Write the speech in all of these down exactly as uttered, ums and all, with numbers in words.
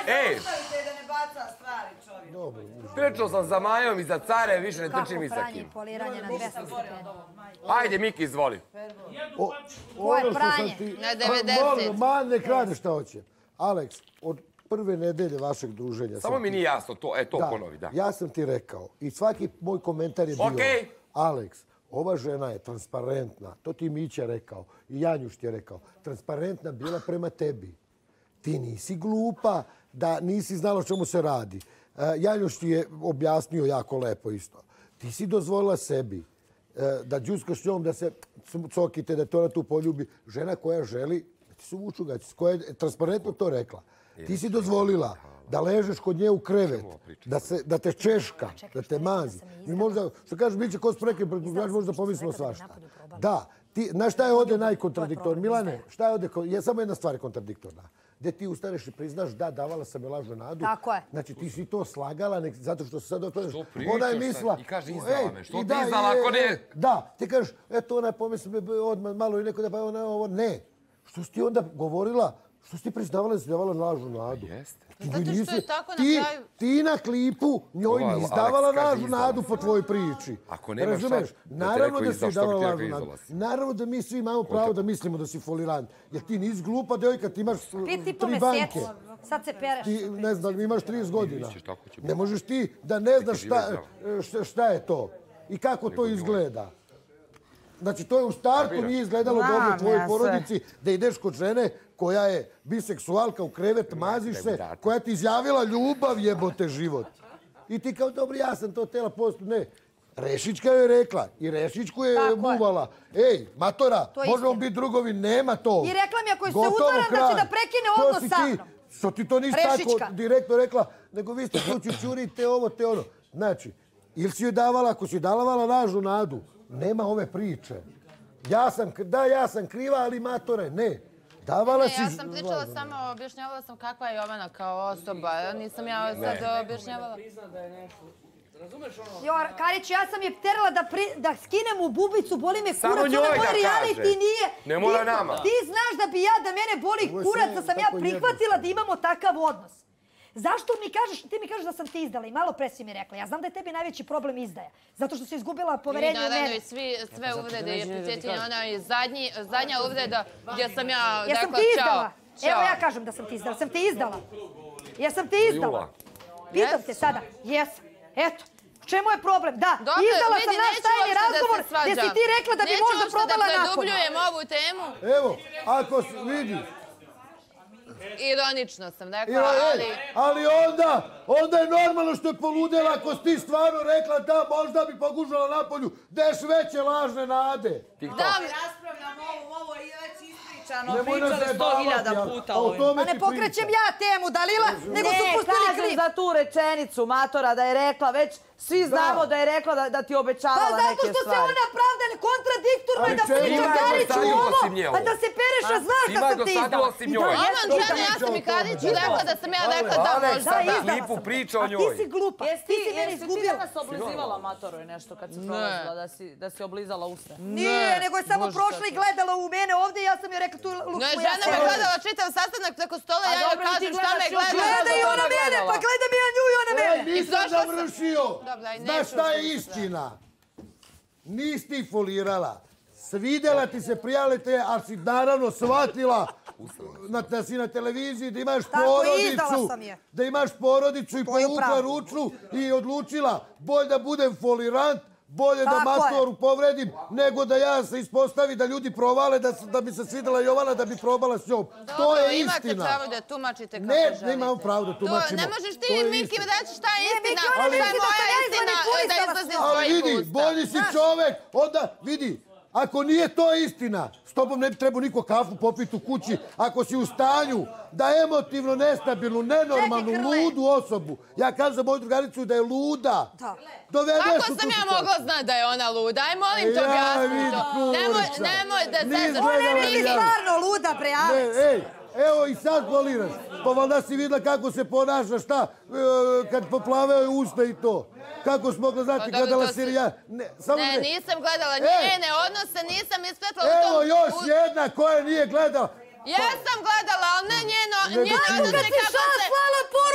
Ej! Trčao sam za Majom i za Care, više ne trčim i sa kim. Kako pranje, poliranje na dvesta stepeni? Ajde, Miki, izvoli. Ko je pranje? Na devedeset. Ma, nek radi šta hoće. Aleks, od prve nedelje vašeg druženja... Samo mi nije jasno to, e, to ponovi, da. Ja sam ti rekao i svaki moj komentar je bio... Okej. Aleks, ova žena je transparentna, to ti Mića rekao i Janjuš ti je rekao, transparentna bila prema tebi. Ti nisi glupa da nisi znala o čemu se radi. Janjuš ti je objasnio jako lepo isto. Ti si dozvolila sebi da džuskaš njom, da se cokite, da te ona tu poljubi. Žena koja želi, da ti se uvuču gaći, koja je transparentno to rekla. Ti si dozvolila da ležeš kod nje u krevet, da te češka, da te mazi. I možda, što kažeš, Miće, ko spreke, možda pomislimo svašta. Da, znaš šta je ovdje najkontradiktorno? Milane, šta je ovdje, je samo jedna stvar kontradiktorna. Gdje ti ustaneš i priznaš da, davala sam je lažnu nadu. Tako je. Znači ti si to slagala zato što se sad otvoriješ. Što pričaš sad? I kaže izdala me. Što ti da, izdala ako ne? Da, ti kažeš, eto ona je pomisla odmah malo i neko da pa ona ovo. Ne. Što si ti onda govorila, što si ti priznavala da si davala lažnu nadu? Jeste. Zato što je tako na kraju... Ti na klipu njoj nisi davala lažnu nadu po tvojoj priči. Ako nemaš šta, da te rekao izdao, što bi ti rekao izdala si? Naravno da mi svi imamo pravo da mislimo da si folirant. Jer ti nisi glupa devojka, ti imaš tri banke. Sad se pereš. Ti, ne znam, imaš trideset godina. Ne možeš ti da ne znaš šta je to i kako to izgleda. Znači, to je u startu nije izgledalo dobro u tvojoj porodici da ideš kod žene koja je biseksualka u krevet, maziš se, koja ti izjavila ljubav, jebote život. I ti kao, dobro, ja sam to tela postu, ne. Rešićka joj je rekla i Rešićku je muvala. Ej, matora, možemo biti drugovi, nema to. I rekla mi ako je se udara, znači da prekine odnos sa mnom. Što ti to nisi tako direktno rekla, nego vi ste kuću čurite ovo, te ono. Znači, ili si joj davala, ako si joj davala lažnu nadu, nema ove priče. Ja sam, da, ja sam kriva, ali matore, ne. Davala si... Ja sam pričala samo, objašnjavala sam kakva je Jovana kao osoba. Nisam ja sad objašnjavala. Jo, Karić, ja sam je terala da skinem u bubicu, boli me kurac. Samo njoj da kaže. Ne mora nama. Ti znaš da bi ja, da mene boli kurac, da sam ja prihvatila da imamo takav odnos. Zašto mi kažeš, ti mi kažeš da sam ti izdala i malo pre si mi rekla. Ja znam da je tebi najveći problem izdaja. Zato što si izgubila poverenje u mene. I naravno i sve uvrede i epitetinje. Ona je zadnja uvreda gdje sam ja rekla Jesam ti izdala? Evo ja kažem da sam ti izdala. Sam ti izdala? Jesam ti izdala? Pitam te sada. Jesam. Eto. U čemu je problem? Da, izdala sam naš tajni razgovor gdje si ti rekla da bi možda probala napolje. Neću napolje. uopšte da predubljujem ovu temu. Evo, ako vidi. Ironično sam rekla, ali... Ali onda, onda je normalno što je poludela ako si ti stvarno rekla da možda bi pogužala napolju, deš veće lažne nade. Da, raspravljamo ovo i već ispričano, pričali sto hiljada puta ovim. Pa ne pokrećem ja temu, Dalila, nego su pustili klip. Ne, kažem za tu rečenicu, matora, da je rekla već, svi znamo da je rekla da ti obećavala neke stvari. Pa zato što se ona pravda kontradiktorno je da priča Kariću ovo, a da se pereš, a znaš da sam ti izdala. Ono žene, ja sam i Kariću rekla da sam ja rekla da možda. Da, klipu priča o njoj. A ti si glupa, ti si mene izgubila. Jesi ti danas oblizivala matoroj nešto kad se prolazila, da si oblizala usta? Nije, nego je samo prošla i gledala u mene ovdje i ja sam joj rekla tu luksu ja žena me gledala čitav sastanak preko stola, ja joj kažem šta me gleda. Gleda i ona mene, pa gledam i ja nju i ona mene. Nisam završio. Znaš šta je istina? Nisi ti folirala. Svidjela ti se prijavite, ali si naravno shvatila da si na televiziji, da imaš porodicu, da imaš porodicu i povukla ručnu i odlučila bolje da budem folirant, bolje da matoru povredim, nego da ja se ispostavi da ljudi provale, da bi se svidjela Jovana, da bi probala s njom. To je istina. Dobro, imate pravo da tumačite kako ne, želite. Ne, imamo pravo da tumačimo. Ne možeš ti, Miki, reći šta je istina. Šta je moja istina, da izlazi iz ali vidi, bolji si čovek, onda vidi, ako nije to istina, s tobom ne bi trebao niko kafu popiti u kući, ako si u stanju da emotivno nestabilnu, nenormalnu, ludu osobu. Ja kažem za moju drugaricu da je luda. Kako sam ja mogla znati da je ona luda? Aj, molim te objasni to. Nemoj da se... Ona je stvarno luda, bre, Aleks. Ej, evo i sad foliraš. Pa valjda si vidjela kako se ponaša, šta, kad poplavaju usta i to. Kako si mogla znati, gledala serija... Ne, nisam gledala njene odnose, nisam ispratila u tom... Evo još jedna koja nije gledala. Ja sam gledala, ali ne njeno... Kako kad si šal slala po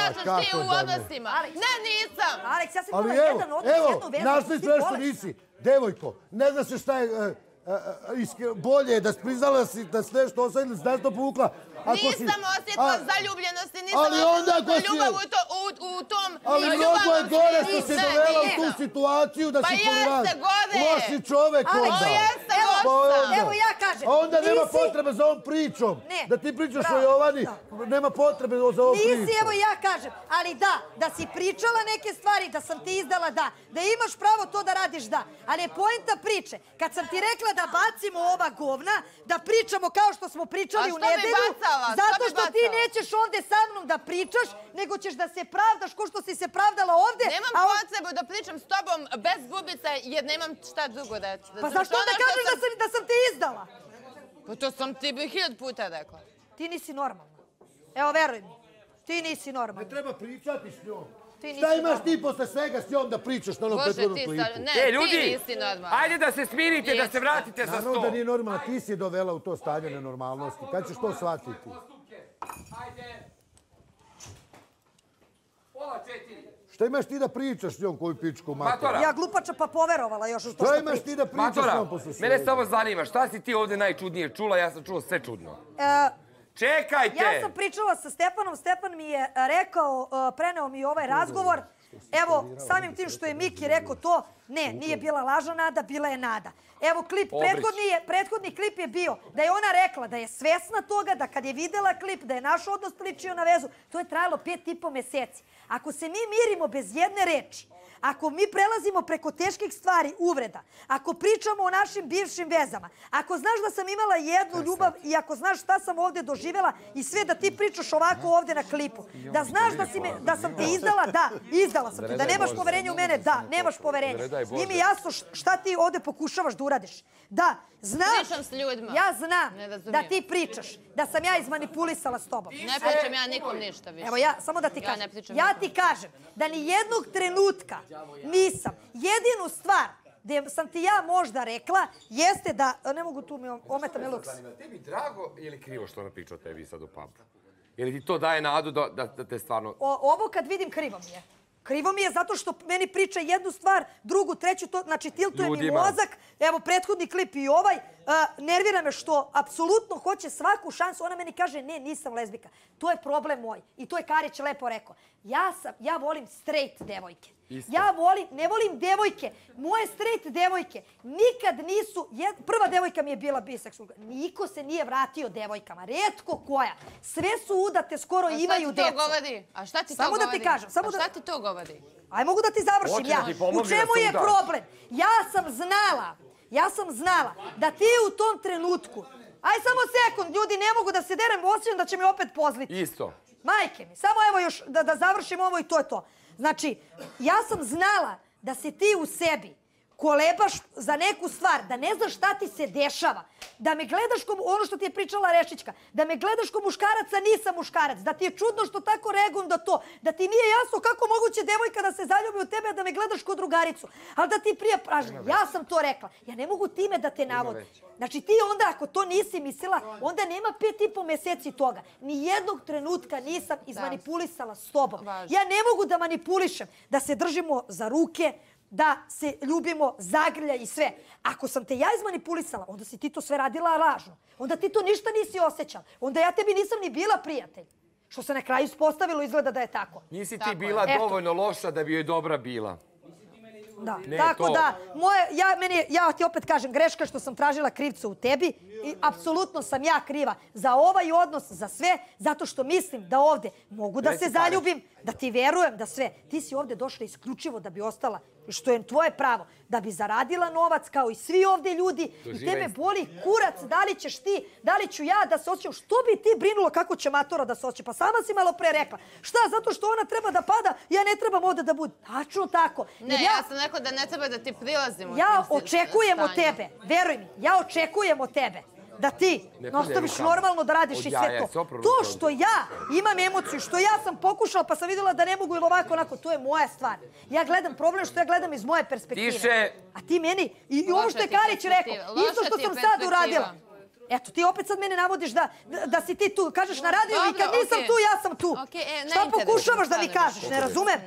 počneš ti u odnosima. Ne, nisam. Aleks, ja sam imala jedan odnos, jednu vezu. Evo, našli sve što nisi. Devojko, ne znaš se šta je bolje je da si priznala da si nešto osjetila, da si nešto povukla. Nisam osjetila zaljubljenosti, nisam osjetila ljubav u tom... Ali mnogo je gore što si dovela u tu situaciju da si poliran. Pa jeste gore! Loši čovek onda. Pa jeste loša! Evo ja kažem. A onda nema potrebe za ovom pričom. Da ti pričaš o Jovani, nema potrebe za ovom pričom. Nisi, evo ja kažem. Ali da, da si pričala neke stvari, da sam ti izdala, da. Da imaš pravo to da radiš, da. Ali je poenta priče. Kad sam ti rekla da bacimo ova govna, da pričamo kao što smo pričali u nedelju, zato što ti nećeš ovdje sa mnom da pričaš, nego ćeš da se pravdaš ko što si se pravdala ovdje. Nemam potrebu da pričam s tobom bez bubica jer nemam šta drugo da... Pa zašto onda kažeš da sam te izdala? Pa to sam ti bi hiljad puta rekla. Ti nisi normalna. Evo, veruj mi. Ti nisi normalna. Ne treba pričati s njom. Šta imaš ti posle svega s njom da pričaš na onom prethodnom klipu? Ne, ti nisi normalna. Ajde da se smirite, da se vratite za sto. Naravno da nije normalna, ti si je dovela u to stanje nenormalnosti. Kad ćeš to shvatiti? Ajde. Pola četiri. Šta imaš ti da pričaš s njom koju pičku matora? Ja glupača pa poverovala još u to što Šta imaš ti da pričaš s njom posle svega? Mene samo zanima, šta si ti ovdje najčudnije čula? Ja sam čuo sve čudno. Čekajte! Ja sam pričala sa Stepanom, Stepan mi je rekao, preneo mi ovaj razgovor. Evo, samim tim što je Miki rekao to, ne, nije bila lažna nada, bila je nada. Evo klip, prethodni klip je bio da je ona rekla da je svesna toga, da kad je videla klip, da je naš odnos ličio na vezu, to je trajalo pet i po meseci. Ako se mi mirimo bez jedne reči, ako mi prelazimo preko teških stvari, uvreda, ako pričamo o našim bivšim vezama, ako znaš da sam imala jednu ljubav i ako znaš šta sam ovdje doživjela i sve da ti pričaš ovako ovdje na klipu, da znaš da sam te izdala, da, izdala sam te, da nemaš poverenje u mene, da, nemaš poverenje. Nije mi jasno šta ti ovdje pokušavaš da uradiš. Da, znaš, ja znam da ti pričaš, da sam ja izmanipulisala s tobom. Ne pričam ja nikom ništa više. Evo ja, samo da ti kažem, ja ti kažem da ni jednog trenutka nisam. Jedinu stvar gdje sam ti ja možda rekla jeste da, ne mogu tu mi ometa me luks. Tebi drago ili krivo što ona priča o tebi sad u pubu? Je li ti to daje nadu da te stvarno... Ovo kad vidim krivo mi je. Krivo mi je zato što meni priča jednu stvar, drugu, treću, znači tiltuje mi mozak. Evo, prethodni klip i ovaj. Nervira me što apsolutno hoće svaku šansu. Ona meni kaže, ne, nisam lezbika. To je problem moj. I to je Karić lepo rekao. Ja volim straight devojke. Ja volim, ne volim devojke. Moje straight devojke nikad nisu... Prva devojka mi je bila biseksualna. Niko se nije vratio devojkama. Rijetko koja. Sve su udate, skoro imaju djecu. A šta ti to govori? Samo da ti kažem. A šta ti to govori? Aj, mogu da ti završim ja. U čemu je problem? Ja sam znala, ja sam znala da ti u tom trenutku... Aj, samo sekund, ljudi, ne mogu da se derem, osjećam da će mi opet pozliti. Isto. Majke mi, samo evo još da završim ovo i to je to. Znači, ja sam znala da se ti u sebi kolebaš za neku stvar, da ne znaš šta ti se dešava, da me gledaš ko, ono što ti je pričala Rešićka, da me gledaš ko muškarac, a nisam muškarac, da ti je čudno što tako reagujem da to, da ti nije jasno kako moguće devojka da se zaljubi u tebe, a da me gledaš ko drugaricu, ali da ti prije pražnje. Ja sam to rekla. Ja ne mogu time da te navodim. Znači ti onda ako to nisi mislila, onda nema pet i po meseci toga. Ni jednog trenutka nisam izmanipulisala s tobom. Ja ne mogu da manipulišem, da se držimo za ruke, da se ljubimo, zagrlja i sve. Ako sam te ja izmanipulisala, onda si ti to sve radila lažno. Onda ti to ništa nisi osjećala. Onda ja tebi nisam ni bila prijatelj. Što se na kraju ispostavilo, izgleda da je tako. Nisi ti bila dovoljno loša da bi joj dobra bila. Da, tako da, ja ti opet kažem, greška što sam tražila krivca u tebi i apsolutno sam ja kriva za ovaj odnos, za sve, zato što mislim da ovdje mogu da se zaljubim, da ti verujem, da sve. Ti si ovdje došla isključivo da bi ostala, što je tvoje pravo, da bi zaradila novac kao i svi ovdje ljudi i tebe boli kurac, da li ćeš ti, da li ću ja da se osjećam, što bi ti brinulo kako će matora da se osjeća? Pa sama si malo pre rekla. Šta, zato što ona treba da pada, ja ne trebam ovdje da budem. Tačno tako. Ne, ja sam rekao da ne treba da ti prilazim. Ja očekujem od tebe, veruj mi, ja očekujem od tebe da ti nastaviš normalno da radiš i sve to. To što ja imam emociju, što ja sam pokušala pa sam vidjela da ne mogu ili ovako onako, to je moja stvar. Ja gledam problem što ja gledam iz moje perspektive. Tiše. A ti meni, i ovo što je Karić rekao, isto što sam sad uradila. Eto, ti opet sad mene navodiš da si ti tu, kažeš na radiju i kad nisam tu, ja sam tu. Šta pokušavaš da mi kažeš, ne razumem?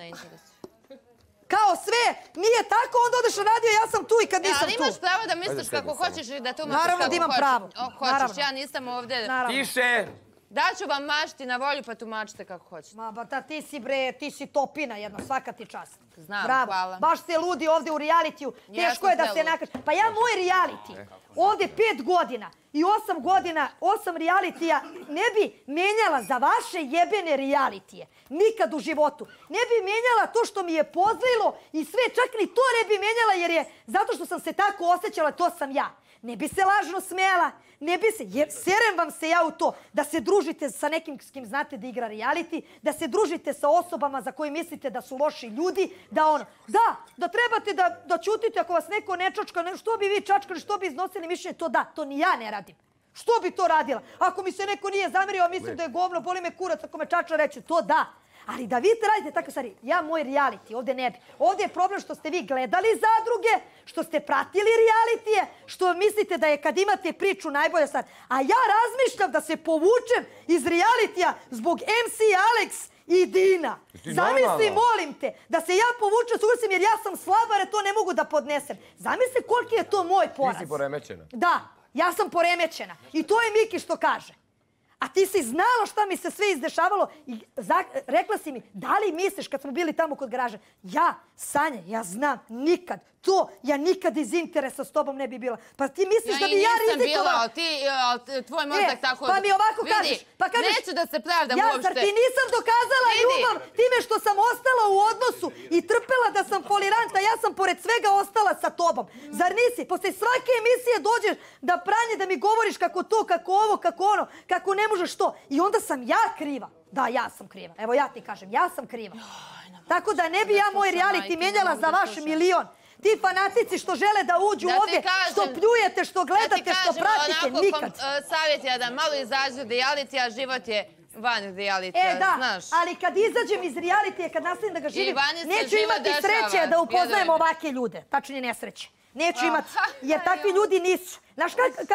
Kao sve, nije tako, onda odeš na radio, ja sam tu i kad nisam tu. Ali imaš pravo da misliš kako hoćeš i da tumačiš kako hoćeš. Naravno da imam pravo. Hoćeš, ja nisam ovdje. Tiše! Daću vam mašti na volju pa tumačite kako hoćete. Ma ba ta ti si bre, ti si topina jedna, svaka ti čast. Znam, hvala. Baš ste ludi ovdje u realitiju, teško je da se nakaže. Pa ja moj reality, ovdje pet godina i osam godina, osam realitija ne bi menjala za vaše jebene realitije. Nikad u životu. Ne bi menjala to što mi je pozlilo i sve, čak ni to ne bi menjala jer je, zato što sam se tako osjećala, to sam ja. Ne bi se lažno smjela, ne bi se, jer serem vam se ja u to da se družite sa nekim s kim znate da igra reality, da se družite sa osobama za koje mislite da su loši ljudi, da ono, da, da trebate da, da čutite ako vas neko ne čačka, ne, što bi vi čačkali, što bi iznosili mišljenje, to da, to ni ja ne radim. Što bi to radila? Ako mi se neko nije zamerio, a mislim da je govno, boli me kurac, ako me čača reći, to da. Ali da vi radite takve stvari, ja moj reality ovdje ne bi. Ovdje je problem što ste vi gledali zadruge, što ste pratili realitije, što mislite da je kad imate priču najbolja stvar. A ja razmišljam da se povučem iz realitija zbog em si Alex i Dina. Zamisli, molim te, da se ja povučem, suglasim jer ja sam slaba jer to ne mogu da podnesem. Zamisli koliki je to moj poraz. Ti si poremećena. Da, ja sam poremećena. I to je Miki što kaže. A ti si znala šta mi se sve izdešavalo i rekla si mi, da li misliš kad smo bili tamo kod garaže? Ja, Sanja, ja znam, nikad. To, ja nikad iz interesa s tobom ne bi bila. Pa ti misliš da bi ja rizikovala? Ja i nisam bila, ali ti, tvoj mozak tako... Pa mi ovako kažeš. Pa kažeš, neću da se pravdam ja, uopšte. Zar ti nisam dokazala ljubav time što sam ostala u odnosu i trpela da sam foliranta, ja sam pored svega ostala sa tobom. Zar nisi? Posle svake emisije dođeš da pranje, da mi govoriš kako to, kako ovo, kako ono, kako ne možeš to. I onda sam ja kriva. Da, ja sam kriva. Evo ja ti kažem, ja sam kriva. Tako da ne bi ja moj reality mijenjala za vaš milion. Ti fanatici što žele da uđu ovdje, što pljujete, što gledate, što pratite, nikad. Savjet je da malo izađu reality, a život je van realitija, E da, znaš. ali kad izađem iz realitija, kad nastavim da ga živim, neću imati sreće da upoznajem ovake ljude. Tačnije nesreće. Neću imati, jer takvi ljudi nisu. Znaš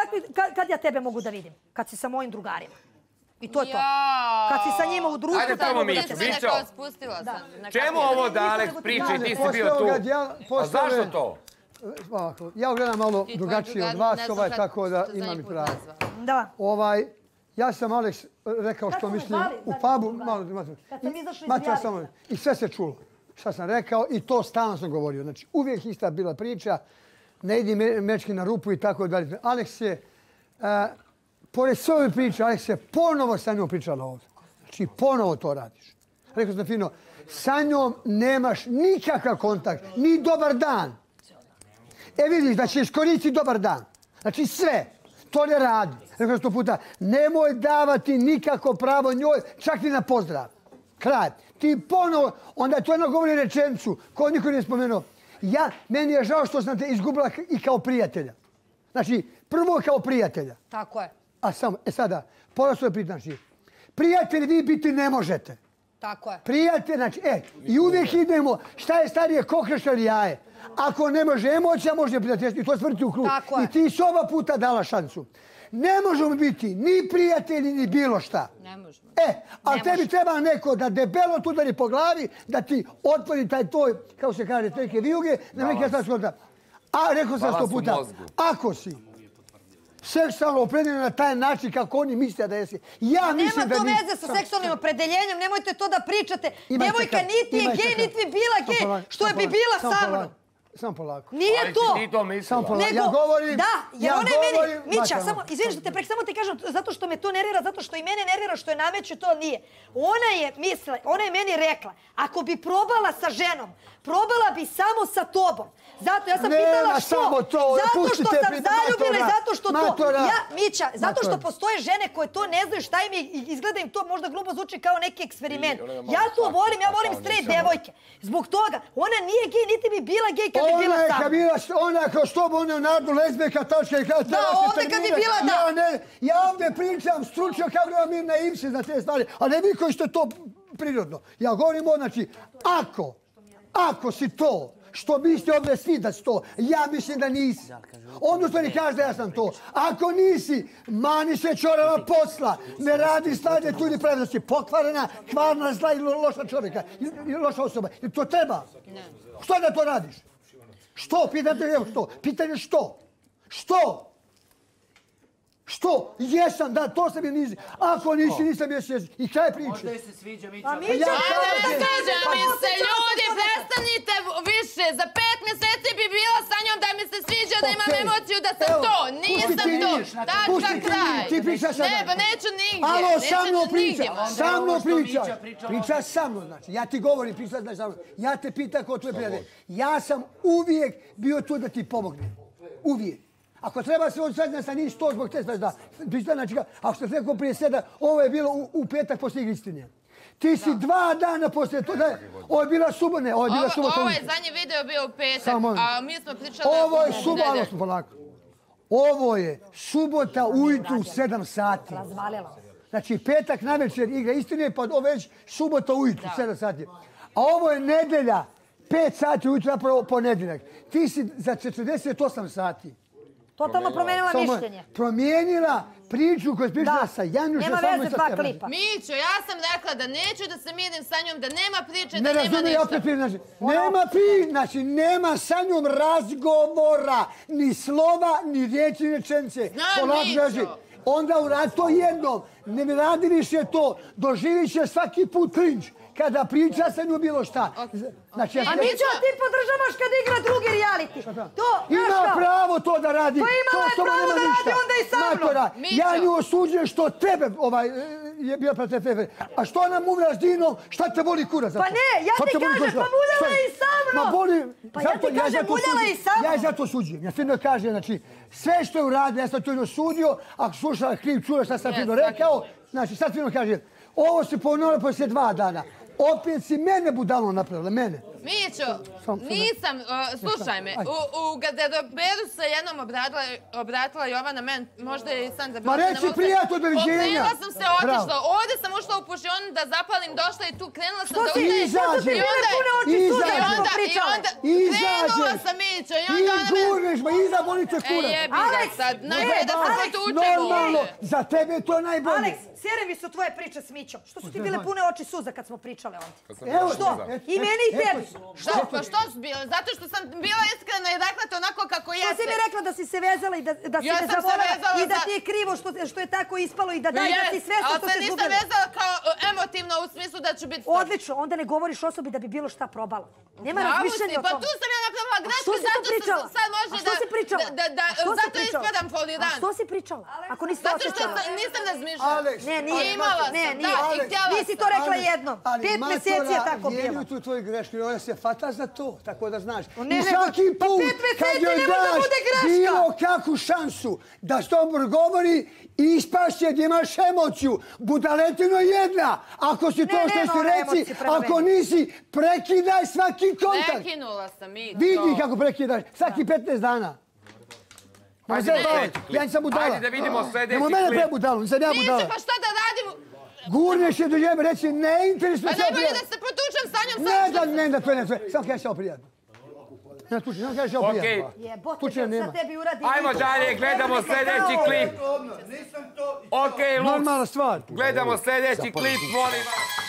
kad ja tebe mogu da vidim? Kad si sa mojim drugarima. I to je to. Kad si sa njima u društvu... Ajde tamo Mićo, Mićo. Čemu ovo da Alex priča i ti si bio tu? A zašto to? Ja gledam malo drugačije od vas, tako da imam i pravo. Da. Ja sam Alex rekao što mislim u pubu. Kad sam izašla iz reality. I sve se čulo šta sam rekao i to stalno sam govorio. Znači uvijek ista bila priča, ne idi mečki na rupu i tako dalje. Alex je... Pored sve ove priče, Alex je ponovo sa njom pričala ovdje. Znači, ponovo to radiš. Rekao sam fino, sa njom nemaš nikakav kontakt, ni dobar dan. E vidiš da će iskoristiti dobar dan. Znači sve, to ne radi. Rekao sam sto puta, nemoj davati nikako pravo njoj, čak ni na pozdrav. Kraj. Ti ponovo, onda to jedno govori rečenicu, koju niko nije spomenuo. Ja, meni je žao što sam te izgubila i kao prijatelja. Znači, prvo kao prijatelja. Tako je. A samo, e sada, pola svoje priznači. Prijatelji vi biti ne možete. Tako je. Prijatelji, znači, e, i uvijek idemo, šta je starije, kokreš ili jaje. Ako ne može emocija, može prijateljstvo. I to stvrti u krug. Tako je. I ti si oba puta dala šansu. Ne možemo biti ni prijatelji, ni bilo šta. Ne možemo. E, ali tebi treba neko da debelo tu udari po glavi, da ti otvori taj tvoj, kako se kaže, teke vijuge, na neke stvari skonta. A, rekao sam sto puta, ako si seksualno opredeljeno na taj način kako oni misle da jesi. Ja mislim da... Nema to veze sa seksualnim opredeljenjem, nemojte to da pričate. Devojka niti je gej, niti bi bila gej, što je bi bila sa mnom. Samo polako. Nije to. Ali ti to mislila. Ja govorim... Da, jer ona je meni... Mića, izvini što te prek, samo ti kažem, zato što me to nervira, zato što i mene nervira što je nameću, to nije. Ona je mislila, ona je meni rekla, ako bi probala sa ženom, probala bi samo sa tobom. Zato, ja sam pitala što? Zato što sam zaljubila i zato što to... Ja, Mića, zato što postoje žene koje to ne znaju šta im je, izgleda im to možda glupo zvuči kao neki eksperiment. Ja to volim, ja volim straight devojke. Zbog toga, ona nije gej, niti bi bila gej kad bi bila sama. Ona je kao što ona narodu lezbijka, tačka i kada... Da, ovdje kad bi bila da. Ja ovdje pričam stručno kao da mi na imsi za te stvari, a ne vi koji ste to prirodno. Ja govorim o, znači, ako, Ako si to, što mislite ovdje svi da si to, ja mislim da nisi. Odnosno ni kaže da ja sam to. Ako nisi, mani se čorava posla, ne radi sladje tu ni pravi da si pokvarena, kvarna, zla i loša čovjeka, i loša osoba. I to treba. Što da to radiš? Što? Pitate, evo što? Pitanje što? Što? Što? Jesam, da, to sam je nisi. Ako nisi, nisam jesi, jesi. I kaj priče? Možda je se sviđa Mića. Pa Mića, ja Ne kažem. sviđa mi se, ljudi, prestanite više. Za pet mjeseci bi bila sa njom da mi se sviđa, da imam Okej. emociju, da sam Evo, to. pusti Nisam ti to. vidiš, Tačka, pusti ti kraj. vidiš, ti pričaš sada. Ne, pa neću nigdje. Alo, sa Neću mnom priča, nigdje. sa mnom Ovo što priča. Mića pričala. Priča sa mnom, znači. Ja ti govorim, priča znaš sa mnom. Ja te pitam ko tvoj prijatelj. Ja sam uvijek bio tu da ti pomognem. Uvijek. Ako treba se on sad sa njih sto zbog te znaš da. Priča, znači, ako ste rekao prije seda, ovo je bilo u, u petak poslije igre istinje. Ti si dva dana poslije toga, ovo je bila subota, ne, ovo je bila Ovo, subota. ovo je zadnji video bio u petak, Samo- a mi smo pričali... Ovo je u subota, nedelju. ovo smo polako. Ovo je subota ujutru u sedam sati. Razvalila. Znači petak navečer igra istine, pa ovo već subota ujutru, sedam sati. A ovo je nedelja, pet sati ujutru, zapravo ponedjeljak. Ti si za četrdeset osam sati. Totalno promijenila Samo mišljenje. promijenila priču koju je pričala Da. sa Janjušem. Nema samo veze i sa dva Stefanom. klipa. Mićo, ja sam rekla da neću da se mirim sa njom, da nema priče, da Ne nema razumijem, ništa. opet prije, znači, nema pri, znači, nema sa njom razgovora, ni slova, ni riječi, ni rečenice. Znam, Polako, Mićo. znači, onda uradi to jednom, ne mi radi više to, doživit će svaki put cringe, kada priča sa njom bilo šta. Znači, ja A te- Mićo, ti podržavaš kad igra drugi reality. To, znaš Ima kao, pravo to da radi. Pa imala to je s tobom pravo nema da radi ništa. onda i sa mnom. Matora, Mićo. ja nju osuđujem što tebe ovaj, je bila protiv tebe. A što ona muvlja s Dinom, šta te boli kurac? za Pa to? ne, ja Šta ti te boli kažem, kurac? pa muljala Šta? je i sa mnom. Ma boli, Pa ja zato- ti kažem, zato muljala je i osuđujem. sa mnom. Ja zato osuđujem. Ja fino kažem, znači, sve što je uradio, ja sam to i osudio, ako slušala kriv čula šta sam Jes, fino svaki rekao, znači, sad fino kažem, ovo se ponovilo poslije dva dana. Opet si mene budalom napravila, mene. Mićo, Sam- sam- nisam, uh, slušaj me, Ajde. u, u garderoberu se jednom obratila, obratila Jovana men, možda je i Sandra bila. Ma reci prijatno, doviđenja. Okrenula sam se, otišla, Bravo. ovdje sam ušla u pušionu da zapalim, došla i tu krenula sam Što da si, ustajem. što su ti I bile onda- pune oči i suza kad smo onda, i pričale? onda, krenula Izađeš. sam Mićo, i I onda ona me... gurneš, ma iza boli te E, kurac. jebi ga Alex, sad, ne, najbolje da se Alex, potučemo Normalno, ovdje. za tebe je to najbolje. Aleks, sjere mi su tvoje priče s Mićom. Što su ti bile pune oči suza kad smo pričale ovdje? Evo, Što? eto, I meni i eto, tebi. Što? Pa što su bile? Zato što sam bila iskrena i rekla to onako kako Što jeste. si mi rekla da si se vezala i da, da si Ja me sam se zavolela vezala i da za- ti je krivo što, što je tako ispalo i da daj, da si svjesna ali što se se nisam izgubila. vezala kao e, emotivno u smislu da ću biti... Odlično, onda ne govoriš osobi da bi bilo šta probala. Nema Pravo razmišljanja si, o Pa tome. tu sam ja napravila A grešku, što si to zato što pričala? sad može A što da... si pričala? Da, da, A što si zato pričala? ispadam A folirant. što si pričala? Ako nisi to Zato što osjećala. sam- nisam razmišljala. Aleks, Ne, nije. Imala sam, Ne, da, nije. i htjela Nisi sam. to rekla Ali- jednom. ali Pet matora, mjeseci je tako bilo. jedinu tu tvoju grešku i ona se fata za to, tako da znaš. ne, I ne, svaki pa put pet mjeseci kad joj ne može da daš bude greška. bilo kakvu šansu da s tobom govori, ispašće da imaš emociju. Budaletino jedna. Ako si to Ne, što nema si ona reci, emocije prema ako meni. nisi, prekidaj svaki kontakt. Prekinula sam i to. Vidi kako prekidaš, svaki petnaest dana. Ma Ajde, zajebavaš, sljedeći klip. ja nisam budala. Ajde da vidimo sljedeći Nemo mene klip. prebudalu, nisam ja budala. Nisu, pa šta da radim? Gurneš je do jebe, reći ne interesuje Pa se najbolje oprijat. da se potučem sa njom Ne sad da, što... ne da, to je ne, to je. Samo kažeš oprijat. Ne, tuči, samo kažeš oprijat. Okej. Jebote, Pučina da nema. sad tebi uradi. Ajmo dalje, gledamo sljedeći klip. Nisam to... Okej, Lux, Normalna stvar. gledamo sljedeći klip, molim vas.